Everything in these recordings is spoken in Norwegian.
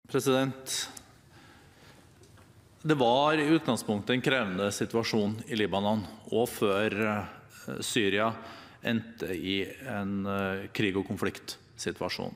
Det var i utgangspunktet en krevende situasjon i Libanon, og før Syria endte i en krig- og konfliktsituasjon.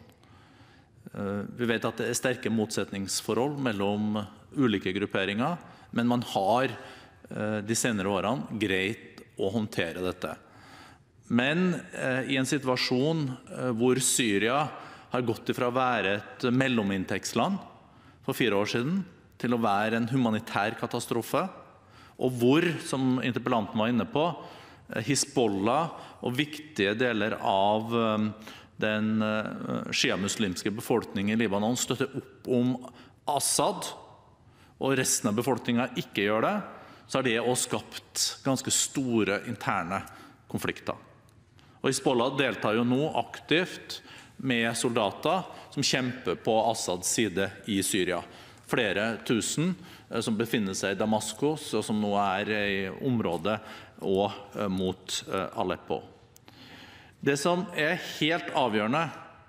Vi vet at det er sterke motsetningsforhold mellom ulike grupperinger, men man har de senere årene greit å håndtere dette. Men i en situasjon hvor Syria har gått ifra å være et mellominntektsland for 4 år siden til å være en humanitær katastrofe, og hvor, som interpellanten var inne på, Hizbollah og viktige deler av den shia-muslimske befolkningen i Libanon støtter opp om Assad, og resten av befolkningen ikke gjør det, så har det også skapt ganske store interne konflikter. Og Hizbollah deltar jo nå aktivt med soldater som kjemper på Assads side i Syria. Flere tusen som befinner seg i Damaskus, og som nå er i området og mot Aleppo. Det som er helt avgjørende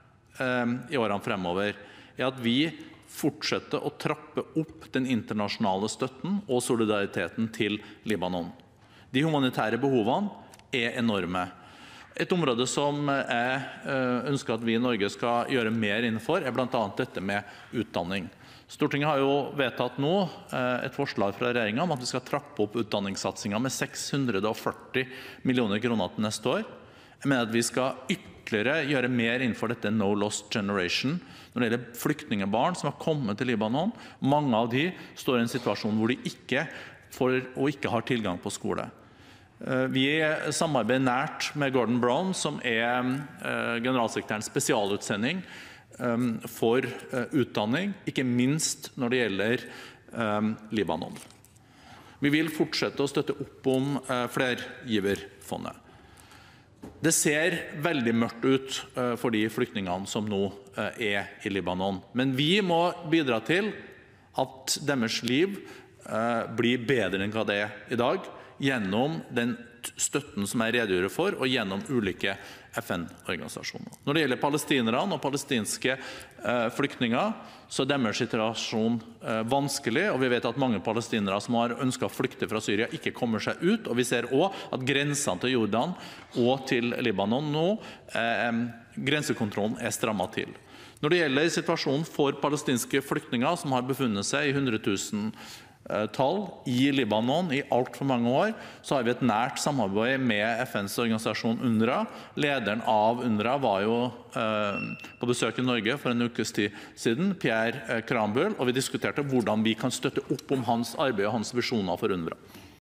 i årene fremover, er at vi fortsetter å trappe opp den internasjonale støtten og solidariteten til Libanon. De humanitære behovene er enorme. Et område som jeg ønsker at vi i Norge skal gjøre mer innenfor, er blant annet dette med utdanning. Stortinget har jo vedtatt nå et forslag fra regjeringen om at vi skal trappe opp utdanningssatsingen med 640 millioner kroner til neste år. Jeg mener at vi skal ytterligere gjøre mer innenfor dette No Lost Generation når det gjelder flyktningebarn som har kommet til Libanon. Mange av de står i en situasjon hvor de ikke får og ikke har tilgang på skole. Vi samarbeider nært med Gordon Brown, som er generalsekretærens spesialutsending for utdanning, ikke minst når det gjelder Libanon. Vi vil fortsette å støtte opp om flergiverfondet. Det ser veldig mørkt ut for de flyktningene som nå er i Libanon, men vi må bidra til at deres liv blir bedre enn hva det er i dag, gjennom den støtten som jeg redegjorde for, og gjennom ulike FN-organisasjoner. Når det gjelder palestinerne og palestinske flyktninger, så er deres situasjon vanskelig, og vi vet at mange palestinere som har ønsket å flykte fra Syria ikke kommer seg ut, og vi ser også at grensene til Jordan og til Libanon nå, grensekontrollen er strammet til. Når det gjelder situasjonen for palestinske flyktninger som har befunnet seg i 100 000 tall i Libanon i alt for mange år, så har vi et nært samarbeid med FNs organisasjon UNRWA. Lederen av UNRWA var jo på besøk i Norge for en ukes tid siden, Pierre Kranbull, og vi diskuterte hvordan vi kan støtte opp om hans arbeid og hans visjoner for UNRWA.